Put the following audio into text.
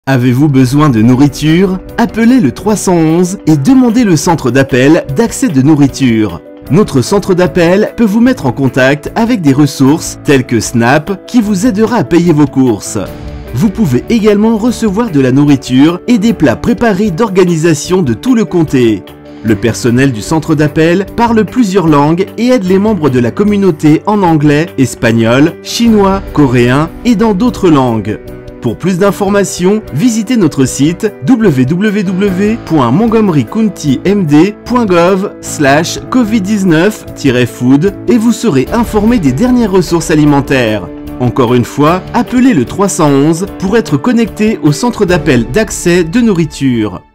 Avez-vous besoin de nourriture? Appelez le 311 et demandez le centre d'appel d'accès de nourriture. Notre centre d'appel peut vous mettre en contact avec des ressources telles que Snap qui vous aidera à payer vos courses. Vous pouvez également recevoir de la nourriture et des plats préparés d'organisation de tout le comté. Le personnel du centre d'appel parle plusieurs langues et aide les membres de la communauté en anglais, espagnol, chinois, coréen et dans d'autres langues. Pour plus d'informations, visitez notre site www.montgomerycountymd.gov/covid19-food et vous serez informé des dernières ressources alimentaires. Encore une fois, appelez le 311 pour être connecté au centre d'appel d'accès de nourriture.